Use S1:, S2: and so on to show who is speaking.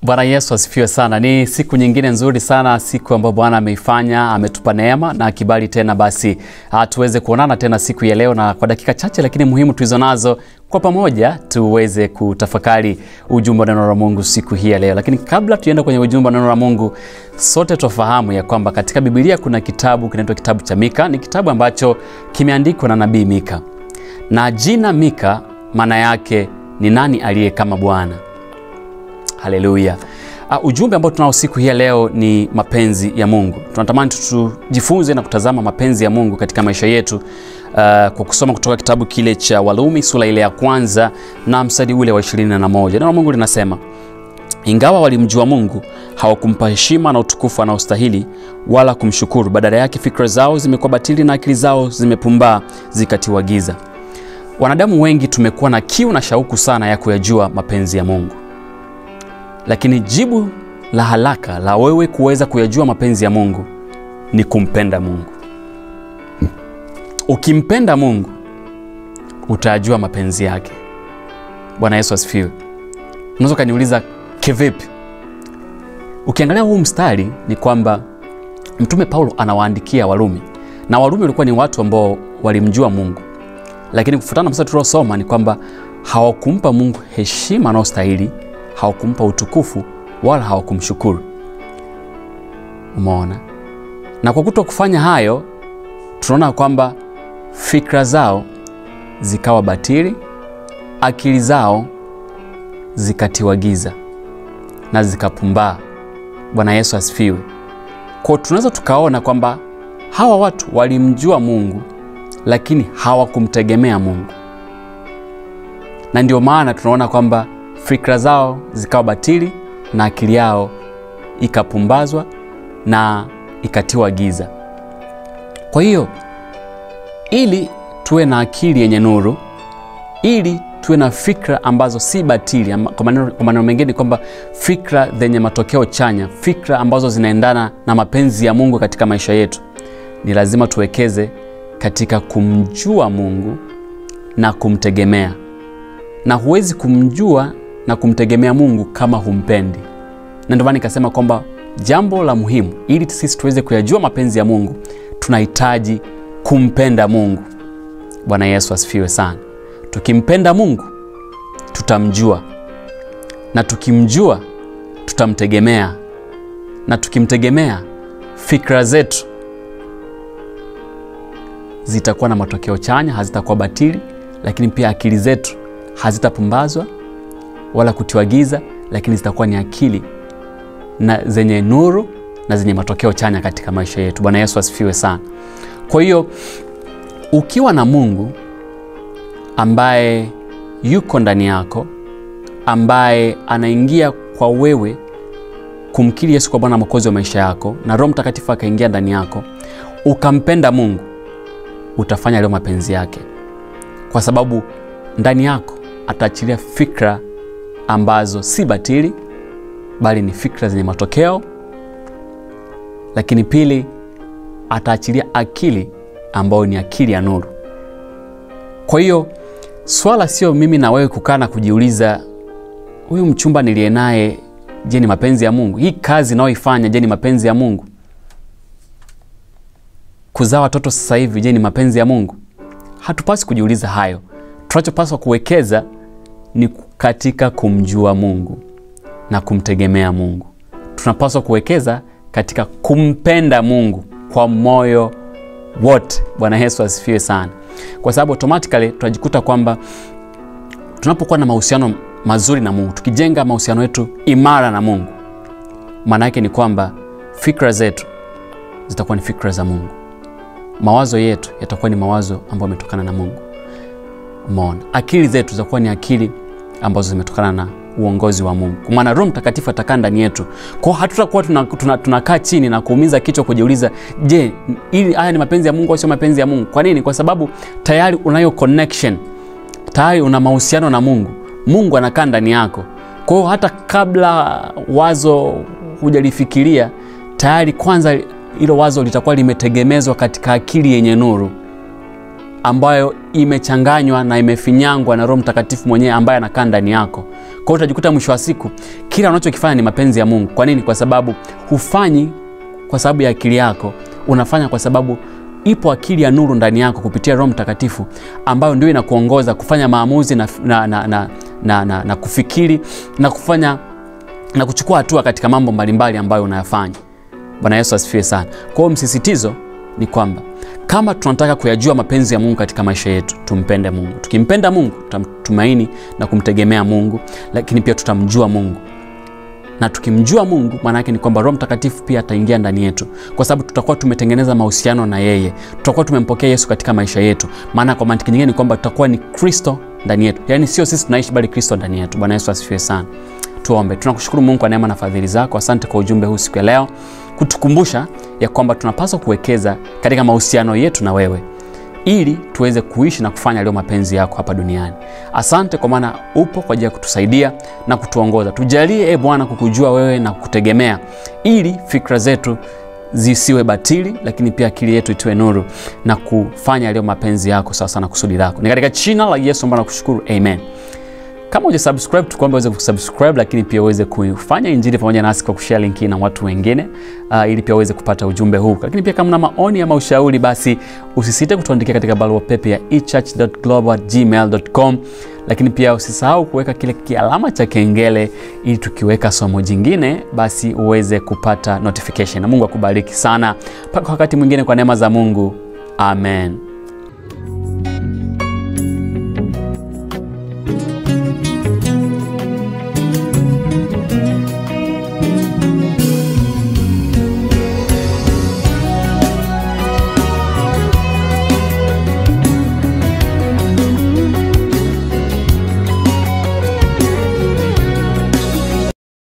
S1: Bwana Yesu Asifiwe sana. Ni siku nyingine nzuri sana, siku ambayo Bwana ameifanya, ametupa neema na kibali tena basi tuweze kuonana tena siku ya leo, na kwa dakika chache lakini muhimu tulizo nazo kwa pamoja tuweze kutafakari ujumbe wa neno la Mungu siku hii ya leo. Lakini kabla tuende kwenye ujumbe wa neno la Mungu, sote tufahamu ya kwamba katika Biblia kuna kitabu kinaitwa kitabu cha Mika. Ni kitabu ambacho kimeandikwa na nabii Mika. Na jina Mika maana yake ni nani aliye kama Bwana. Haleluya. Ujumbe ambao tunao siku hii leo ni mapenzi ya Mungu. Tunatamani tujifunze na kutazama mapenzi ya Mungu katika maisha yetu kwa kusoma kutoka kitabu kile cha Warumi sura ile ya kwanza na mstari ule wa 21. Neno la Mungu linasema, ingawa walimjua Mungu, hawakumpa heshima na utukufu anaostahili wala kumshukuru. Badala yake fikra zao zimekuwa batili na akili zao zimepumbaa zikatiwa giza. Wanadamu wengi tumekuwa na kiu na shauku sana ya kuyajua mapenzi ya Mungu. Lakini jibu la haraka la wewe kuweza kuyajua mapenzi ya Mungu ni kumpenda Mungu. Ukimpenda Mungu, utajua mapenzi yake. Bwana Yesu Asifiwe. Unaweza kuniuliza kivipi? Ukiangalia huu mstari ni kwamba Mtume Paulo anawaandikia Warumi. Na Warumi walikuwa ni watu ambao walimjua Mungu. Lakini kufuatana na mstari tuliosoma ni kwamba hawakumpa Mungu heshima anayostahili, hawakumpa utukufu wala hawakumshukuru. Umeona? Na kwa kutokufanya hayo, tunaona kwamba fikra zao zikawa batili, akili zao zikatiwa giza na zikapumbaa. Bwana Yesu Asifiwe. Kwa tunaweza tukaona kwamba hawa watu walimjua Mungu lakini hawakumtegemea Mungu. Na ndio maana tunaona kwamba fikra zao zikawa batili na akili yao ikapumbazwa na ikatiwa giza. Kwa hiyo ili tuwe na akili yenye nuru, ili tuwe na fikra ambazo si batili, kwa maneno mengine kwamba fikra zenye matokeo chanya, fikra ambazo zinaendana na mapenzi ya Mungu katika maisha yetu, ni lazima tuwekeze katika kumjua Mungu na kumtegemea. Na huwezi kumjua na kumtegemea Mungu kama humpendi. Na ndio maana nikasema kwamba jambo la muhimu ili sisi tuweze kuyajua mapenzi ya Mungu, tunahitaji kumpenda Mungu. Bwana Yesu Asifiwe sana. Tukimpenda Mungu, tutamjua. Na tukimjua, tutamtegemea. Na tukimtegemea, fikra zetu zitakuwa na matokeo chanya, hazitakuwa batili, lakini pia akili zetu hazitapumbazwa wala kutiwa giza, lakini zitakuwa ni akili na zenye nuru na zenye matokeo chanya katika maisha yetu. Bwana Yesu Asifiwe sana. Kwa hiyo ukiwa na Mungu ambaye yuko ndani yako, ambaye anaingia kwa wewe kumkiri Yesu kwa Bwana Mwokozi wa maisha yako, na Roho Mtakatifu akaingia ndani yako, ukampenda Mungu, utafanya leo mapenzi yake. Kwa sababu ndani yako ataachilia fikra ambazo si batili, bali ni fikra zenye matokeo. Lakini pili, ataachilia akili ambayo ni akili ya nuru. Kwa hiyo swala sio mimi na wewe kukaa na kujiuliza, huyu mchumba niliye naye, je, ni mapenzi ya Mungu? Hii kazi ninayoifanya, je, ni mapenzi ya Mungu? Kuzaa watoto sasa hivi, je, ni mapenzi ya Mungu? Hatupasi kujiuliza hayo. Tunachopaswa kuwekeza ni katika kumjua Mungu na kumtegemea Mungu. Tunapaswa kuwekeza katika kumpenda Mungu kwa moyo wote. Bwana Yesu Asifiwe sana. Kwa sababu automatically tunajikuta kwamba tunapokuwa na mahusiano mazuri na Mungu, tukijenga mahusiano yetu imara na Mungu, maana yake ni kwamba fikra zetu zitakuwa ni fikra za Mungu. Mawazo yetu yatakuwa ni mawazo ambayo yametokana na Mungu. Umeona? Akili zetu zitakuwa ni akili ambazo zimetokana na uongozi wa Mungu. Kwa maana Roho Mtakatifu atakaa ndani yetu. Kwa hiyo hatutakuwa tunakaa chini na kuumiza kichwa kujiuliza, je, haya ni mapenzi ya Mungu au sio mapenzi ya Mungu? Kwa nini? Kwa sababu tayari unayo connection. Tayari una mahusiano na Mungu. Mungu anakaa ndani yako. Kwa hiyo hata kabla wazo hujalifikiria, tayari kwanza hilo wazo litakuwa limetegemezwa katika akili yenye nuru ambayo imechanganywa na imefinyangwa na Roho Mtakatifu mwenyewe ambaye anakaa ndani yako. Kwa hiyo utajikuta mwisho wa siku kila unachokifanya ni mapenzi ya Mungu. Kwa nini? Kwa sababu hufanyi kwa sababu ya akili yako, unafanya kwa sababu ipo akili ya nuru ndani yako kupitia Roho Mtakatifu ambayo ndio inakuongoza kufanya maamuzi na kufikiri na kufanya na kuchukua hatua katika mambo mbalimbali ambayo unayafanya. Bwana Yesu Asifiwe sana. Kwa hiyo msisitizo ni kwamba kama tunataka kuyajua mapenzi ya Mungu katika maisha yetu, tumpende Mungu. Tukimpenda Mungu, tutamtumaini na kumtegemea Mungu, lakini pia tutamjua Mungu. Na tukimjua Mungu, maana yake ni kwamba Roho Mtakatifu pia ataingia ndani yetu, kwa sababu tutakuwa tumetengeneza mahusiano na yeye. Tutakuwa tumempokea Yesu katika maisha yetu. Maana kwa mantiki nyingine ni kwamba tutakuwa ni Kristo ndani yetu. Yaani sio sisi tunaishi bali Kristo ndani yetu. Bwana Yesu Asifiwe sana. Tuombe. Tunakushukuru Mungu kwa neema na fadhili zako. Asante kwa ujumbe huu siku ya leo, kutukumbusha ya kwamba tunapaswa kuwekeza katika mahusiano yetu na wewe ili tuweze kuishi na kufanya leo mapenzi yako hapa duniani. Asante kwa maana upo kwa ajili ya kutusaidia na kutuongoza. Tujalie Bwana kukujua wewe na kukutegemea ili fikra zetu zisiwe batili, lakini pia akili yetu itiwe nuru na kufanya leo mapenzi yako sawa sana kusudi lako. Ni katika jina la Yesu mbona nakushukuru. Amen. Kama hujasubscribe, tukuombe uweze kusubscribe, lakini pia uweze kufanya injili pamoja nasi kwa kushare link na watu wengine ili pia uweze kupata ujumbe huu. Lakini pia kama una maoni ama ushauri, basi usisite kutuandikia katika barua pepe ya echurch.global@gmail.com. Lakini pia usisahau kuweka kile kialama cha kengele ili tukiweka somo jingine basi uweze kupata notification. Na Mungu akubariki sana. Mpaka wakati mwingine kwa neema za Mungu. Amen.